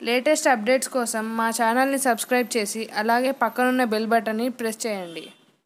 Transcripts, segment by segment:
Latest updates కోసం మా ఛానల్ని సబ్స్క్రైబ్ చేసి అలాగే పక్కనున్న బెల్ బటన్ని ప్రెస్ చేయండి.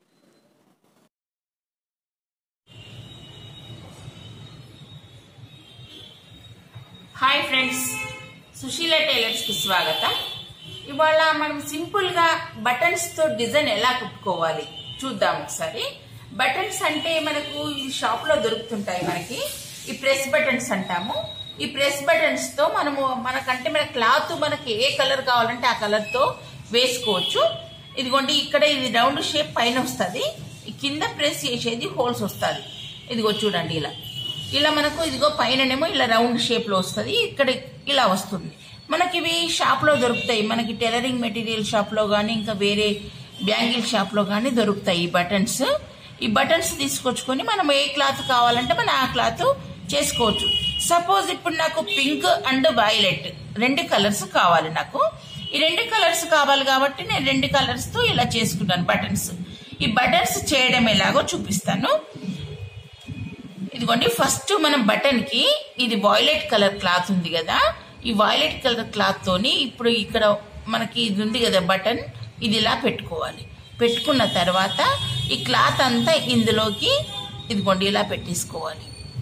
హాయ్ ఫ్రెండ్స్, సుశీల టైలర్స్కి స్వాగతం. ఇవాళ మనం సింపుల్గా బటన్స్తో డిజైన్ ఎలా కుట్టుకోవాలి చూద్దాం ఒకసారి. బటన్స్ అంటే మనకు ఈ షాప్లో దొరుకుతుంటాయి. మనకి ఈ ప్రెస్ బటన్స్ అంటాము. ఈ ప్రెస్ బటన్స్ తో మనకంటే మన క్లాత్ మనకి ఏ కలర్ కావాలంటే ఆ కలర్ తో వేసుకోవచ్చు. ఇదిగోండి, ఇక్కడ ఇది రౌండ్ షేప్ పైన వస్తుంది, కింద ప్రెస్ చేసేది హోల్స్ వస్తుంది. ఇదిగో చూడండి, ఇలా మనకు ఇదిగో పైననేమో ఇలా రౌండ్ షేప్ లో వస్తుంది, ఇక్కడ ఇలా వస్తుంది. మనకి ఇవి షాప్ లో దొరుకుతాయి. మనకి టైలరింగ్ మెటీరియల్ షాప్ లో కానీ ఇంకా వేరే బ్యాంగిల్ షాప్ లో కానీ దొరుకుతాయి ఈ బటన్స్. ఈ బటన్స్ తీసుకొచ్చుకొని మనం ఏ క్లాత్ కావాలంటే మనం ఆ క్లాత్ చేసుకోవచ్చు. సపోజ్ ఇప్పుడు నాకు పింక్ అండ్ వైలెట్ రెండు కలర్స్ కావాలి. నాకు ఈ రెండు కలర్స్ కావాలి కాబట్టి నేను రెండు కలర్స్ తో ఇలా చేసుకున్నాను బటన్స్. ఈ బటన్స్ చేయడం ఎలాగో చూపిస్తాను. ఇదిగోండి, ఫస్ట్ మనం బటన్ కి ఇది వైలెట్ కలర్ క్లాత్ ఉంది కదా, ఈ వైలెట్ కలర్ క్లాత్ తోని ఇప్పుడు ఇక్కడ మనకి ఇది ఉంది కదా బటన్, ఇది ఇలా పెట్టుకోవాలి. పెట్టుకున్న తర్వాత ఈ క్లాత్ అంతా ఇందులోకి ఇదిగోండి ఇలా పెట్టేసుకోవాలి.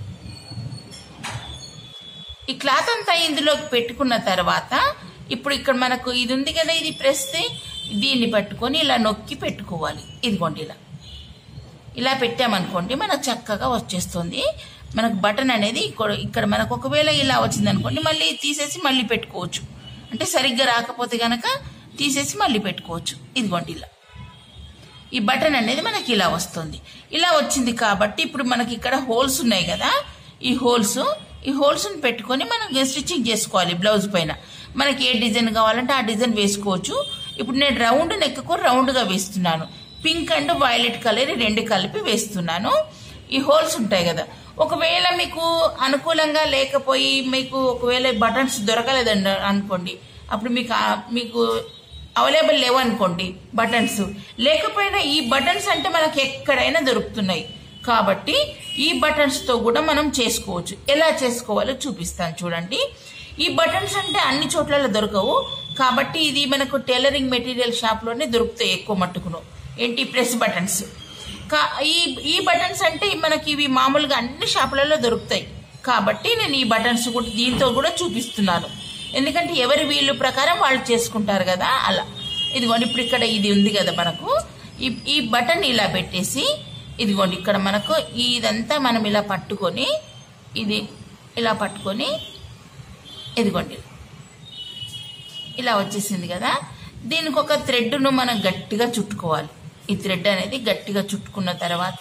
ఈ క్లాత్ అంతా ఇందులోకి పెట్టుకున్న తర్వాత ఇప్పుడు ఇక్కడ మనకు ఇది ఉంది కదా, ఇది ప్రెస్, దీన్ని పట్టుకొని ఇలా నొక్కి పెట్టుకోవాలి. ఇదిగోండి ఇలా పెట్టామనుకోండి మనకు చక్కగా వచ్చేస్తుంది. మనకు బటన్ అనేది ఇక్కడ మనకు ఒకవేళ ఇలా వచ్చింది అనుకోండి మళ్ళీ తీసేసి మళ్ళీ పెట్టుకోవచ్చు. అంటే సరిగ్గా రాకపోతే గనక తీసేసి మళ్ళీ పెట్టుకోవచ్చు. ఇదిగోండి ఈ బటన్ అనేది మనకి ఇలా వస్తుంది. ఇలా వచ్చింది కాబట్టి ఇప్పుడు మనకి ఇక్కడ హోల్స్ ఉన్నాయి కదా, ఈ హోల్స్ని పెట్టుకొని మనం స్టిచ్చింగ్ చేసుకోవాలి. బ్లౌజ్ పైన మనకి ఏ డిజైన్ కావాలంటే ఆ డిజైన్ వేసుకోవచ్చు. ఇప్పుడు నేను రౌండ్ నెక్కు రౌండ్గా వేస్తున్నాను. పింక్ అండ్ వైలెట్ కలర్ రెండు కలిపి వేస్తున్నాను. ఈ హోల్స్ ఉంటాయి కదా, ఒకవేళ మీకు అనుకూలంగా లేకపోయి మీకు ఒకవేళ బటన్స్ దొరకలేదండి అనుకోండి, అప్పుడు మీకు అవైలబుల్ లేవు అనుకోండి బటన్స్, లేకపోయినా ఈ బటన్స్ అంటే మనకి ఎక్కడైనా దొరుకుతున్నాయి కాబట్టి ఈ బటన్స్ తో కూడా మనం చేసుకోవచ్చు. ఎలా చేసుకోవాలో చూపిస్తాను చూడండి. ఈ బటన్స్ అంటే అన్ని చోట్ల దొరకవు కాబట్టి ఇది మనకు టైలరింగ్ మెటీరియల్ షాప్ లోనే దొరుకుతాయి ఎక్కువ మట్టుకును. ఏంటి ప్రెస్ బటన్స్. ఈ బటన్స్ అంటే మనకి ఇవి మామూలుగా అన్ని షాపులలో దొరుకుతాయి కాబట్టి నేను ఈ బటన్స్ కూడా దీంతో కూడా చూపిస్తున్నాను. ఎందుకంటే ఎవరి వీళ్ళు ప్రకారం వాళ్ళు చేసుకుంటారు కదా అలా. ఇదిగోండి, ఇప్పుడు ఇక్కడ ఇది ఉంది కదా మనకు, ఈ బటన్ ఇలా పెట్టేసి ఇదిగోండి ఇక్కడ మనకు ఇదంతా మనం ఇలా పట్టుకొని ఇది ఇలా పట్టుకొని ఇదిగోండి ఇలా వచ్చేసింది కదా, దీనికి ఒక థ్రెడ్ను మనం గట్టిగా చుట్టుకోవాలి. ఈ థ్రెడ్ అనేది గట్టిగా చుట్టుకున్న తర్వాత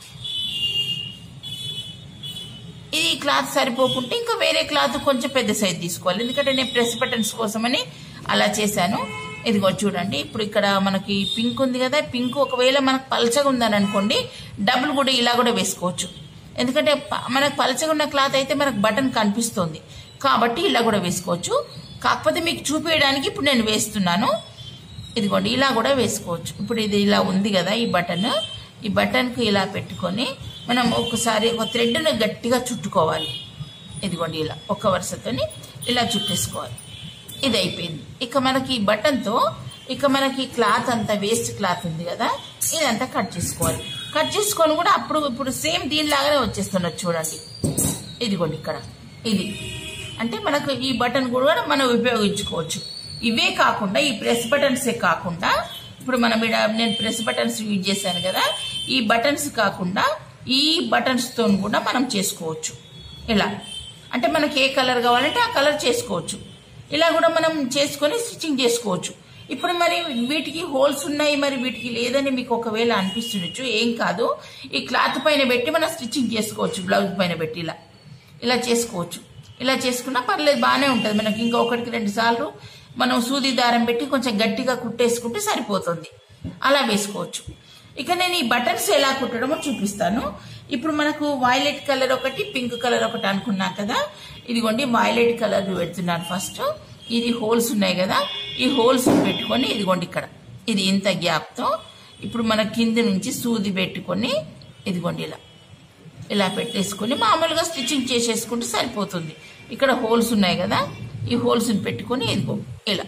ఇది క్లాత్ సరిపోకుంటే ఇంకా వేరే క్లాత్ కొంచెం పెద్ద సైజ్ తీసుకోవాలి. ఎందుకంటే నేను ప్రెస్ బటన్స్ కోసమని అలా చేశాను. ఇదిగో చూడండి, ఇప్పుడు ఇక్కడ మనకి పింక్ ఉంది కదా, పింక్ ఒకవేళ మనకు పలచగా ఉందని అనుకోండి డబుల్ కూడా ఇలా కూడా వేసుకోవచ్చు. ఎందుకంటే మనకు పలచగా ఉన్న క్లాత్ అయితే మనకు బటన్ కనిపిస్తుంది కాబట్టి ఇలా కూడా వేసుకోవచ్చు. కాకపోతే మీకు చూపించడానికి ఇప్పుడు నేను వేస్తున్నాను. ఇదిగోండి ఇలా కూడా వేసుకోవచ్చు. ఇప్పుడు ఇది ఇలా ఉంది కదా ఈ బటన్కు ఇలా పెట్టుకొని మనం ఒకసారి ఒక థ్రెడ్ను గట్టిగా చుట్టుకోవాలి. ఇదిగోండి ఇలా ఒక వరుసతోని ఇలా చుట్టేసుకోవాలి. ఇది అయిపోయింది. ఇక మనకి ఈ బటన్తో ఇక మనకి క్లాత్ అంతా వేస్ట్ క్లాత్ ఉంది కదా, ఇదంతా కట్ చేసుకోవాలి. కట్ చేసుకొని కూడా ఇప్పుడు సేమ్ దీనిలాగానే వచ్చేస్తున్నది చూడండి. ఇదిగోండి ఇక్కడ ఇది అంటే మనకు ఈ బటన్ కూడా మనం ఉపయోగించుకోవచ్చు. ఇవే కాకుండా ఈ ప్రెస్ బటన్సే కాకుండా ఇప్పుడు నేను ప్రెస్ బటన్స్ యూజ్ చేశాను కదా, ఈ బటన్స్ కాకుండా ఈ బటన్స్ తో కూడా మనం చేసుకోవచ్చు. ఇలా అంటే మనకి ఏ కలర్ కావాలంటే ఆ కలర్ చేసుకోవచ్చు. ఇలా కూడా మనం చేసుకొని స్టిచ్చింగ్ చేసుకోవచ్చు. ఇప్పుడు మరి వీటికి హోల్స్ ఉన్నాయి, మరి వీటికి లేదని మీకు ఒకవేళ అనిపిస్తుండొచ్చు. ఏం కాదు, ఈ క్లాత్ పైన పెట్టి మనం స్టిచ్చింగ్ చేసుకోవచ్చు. బ్లౌజ్ పైన పెట్టి ఇలా చేసుకోవచ్చు. ఇలా చేసుకున్నా పర్లేదు, బాగానే ఉంటుంది. మనకి ఇంకా 1-2 సార్లు మనం సూది దారం పెట్టి కొంచెం గట్టిగా కుట్టేసుకుంటే సరిపోతుంది. అలా వేసుకోవచ్చు. ఇక నేను ఈ బటన్స్ ఎలా కుట్టడమో చూపిస్తాను. ఇప్పుడు మనకు వైలెట్ కలర్ ఒకటి, పింక్ కలర్ ఒకటి అనుకున్నా కదా, ఇదిగోండి వైలెట్ కలర్ పెడుతున్నాను. ఫస్ట్ ఇది హోల్స్ ఉన్నాయి కదా, ఈ హోల్స్ పెట్టుకొని ఇదిగోండి ఇక్కడ ఇది ఇంత గ్యాప్తో ఇప్పుడు మన కింద నుంచి సూది పెట్టుకొని ఇదిగోండి ఇలా పెట్టేసుకొని మామూలుగా స్టిచ్చింగ్ చేసేసుకుంటే సరిపోతుంది. ఇక్కడ హోల్స్ ఉన్నాయి కదా, ఈ హోల్స్ని పెట్టుకొని ఇదిగో ఇలా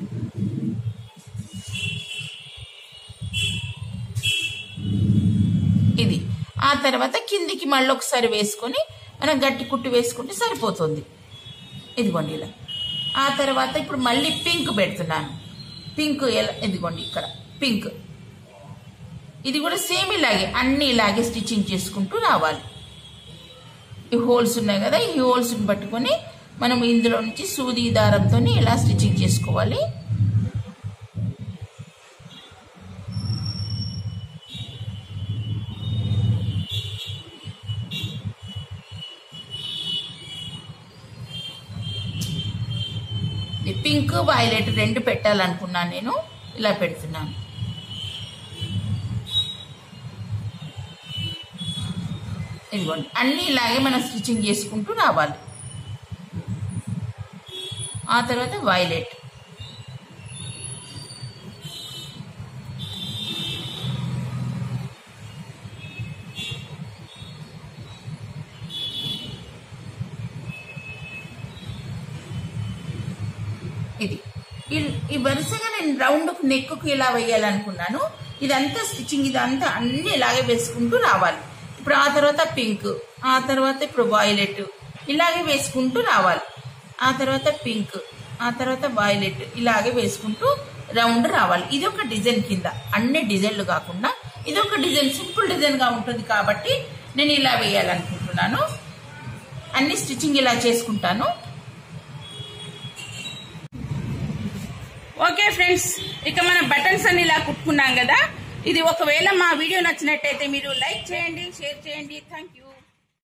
ఇది. ఆ తర్వాత కిందికి మళ్ళీ ఒకసారి వేసుకొని మనం గట్టి కుట్టు వేసుకుంటే సరిపోతుంది. ఇదిగోండి ఇలా. ఆ తర్వాత ఇప్పుడు మళ్ళీ పింక్ పెడుతున్నాను. పింక్ ఎలా ఇదిగోండి ఇక్కడ పింక్. ఇది కూడా సేమ్ ఇలాగే అన్ని ఇలాగే స్టిచ్చింగ్ చేసుకుంటూ రావాలి. ఈ హోల్స్ ఉన్నాయి కదా, ఈ హోల్స్ని పట్టుకొని మనం ఇందులో నుంచి సూది దారంతో ఇలా స్టిచ్చింగ్ చేసుకోవాలి. పింక్ వైలెట్ రెండు పెట్టాలనుకున్నాను నేను, ఇలా పెడుతున్నాను. ఇదిగోండి అన్నీ ఇలాగే మనం స్టిచ్చింగ్ చేసుకుంటూ రావాలి. ఆ తర్వాత వైలెట్, ఇది ఈ వరుసగా నేను రౌండ్ నెక్కు ఇలా వేయాలనుకున్నాను. ఇదంతా స్టిచ్చింగ్ ఇదంతా అన్ని ఇలాగే వేసుకుంటూ రావాలి. ఇప్పుడు ఆ తర్వాత పింక్, ఆ తర్వాత ఇప్పుడు వైలెట్ ఇలాగే వేసుకుంటూ రావాలి. ఆ తర్వాత పింక్, ఆ తర్వాత వైలెట్ ఇలాగే వేసుకుంటూ రౌండ్ రావాలి. ఇది ఒక డిజైన్ కింద, అన్ని డిజైన్లు కాకుండా ఇది ఒక డిజైన్, సింపుల్ డిజైన్ గా ఉంటుంది కాబట్టి నేను ఇలా వేయాలనుకుంటున్నాను. అన్ని స్టిచ్చింగ్ ఇలా చేసుకుంటాను. ఓకే ఫ్రెండ్స్, ఇక మన బటన్స్ అన్ని ఇలా కుట్టుకున్నాం కదా. ఇది ఒకవేళ మా వీడియో నచ్చినట్టయితే మీరు లైక్ చేయండి, షేర్ చేయండి. Thank you.